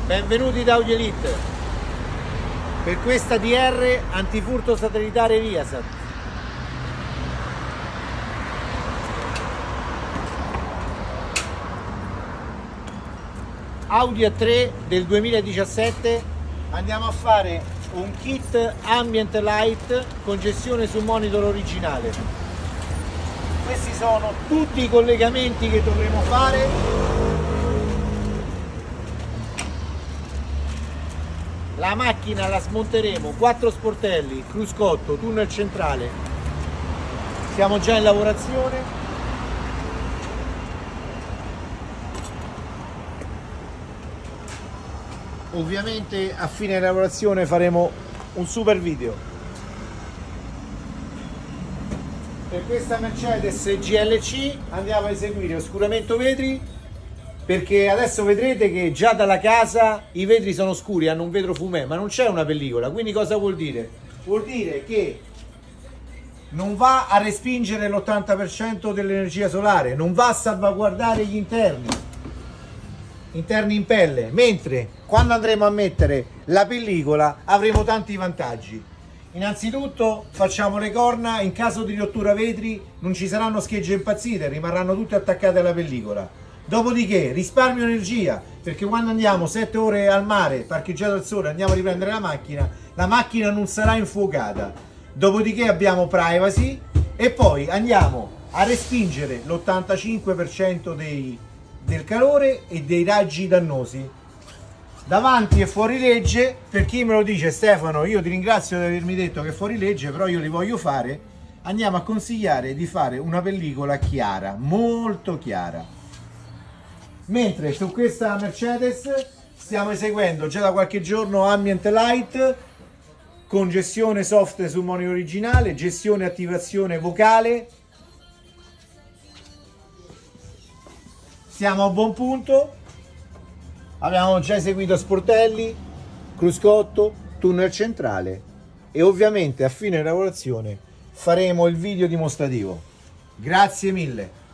Benvenuti da Audio Elite per questa DR antifurto satellitare Viasat. Audi A3 del 2017. Andiamo a fare un kit ambient light con gestione su monitor originale. Questi sono tutti i collegamenti che dovremo fare. La macchina la smonteremo, 4 sportelli, cruscotto, tunnel centrale. Siamo già in lavorazione. Ovviamente a fine lavorazione faremo un super video. Per questa Mercedes GLC andiamo a eseguire oscuramento vetri, perché adesso vedrete che già dalla casa i vetri sono scuri, hanno un vetro fumé, ma non c'è una pellicola. Quindi cosa vuol dire? Vuol dire che non va a respingere l'80% dell'energia solare, non va a salvaguardare gli interni in pelle, mentre quando andremo a mettere la pellicola avremo tanti vantaggi. Innanzitutto facciamo le corna, in caso di rottura vetri non ci saranno schegge impazzite, rimarranno tutte attaccate alla pellicola. Dopodiché risparmio energia, perché quando andiamo 7 ore al mare, parcheggiato al sole, andiamo a riprendere la macchina non sarà infuocata. Dopodiché abbiamo privacy e poi andiamo a respingere l'85% del calore e dei raggi dannosi. Davanti è fuori legge, per chi me lo dice: Stefano, io ti ringrazio di avermi detto che è fuori legge, però io li voglio fare. Andiamo a consigliare di fare una pellicola chiara, molto chiara. Mentre su questa Mercedes stiamo eseguendo già da qualche giorno ambient light con gestione soft sul monitor originale, gestione e attivazione vocale. Siamo a buon punto. Abbiamo già eseguito sportelli, cruscotto, tunnel centrale e ovviamente a fine lavorazione faremo il video dimostrativo. Grazie mille.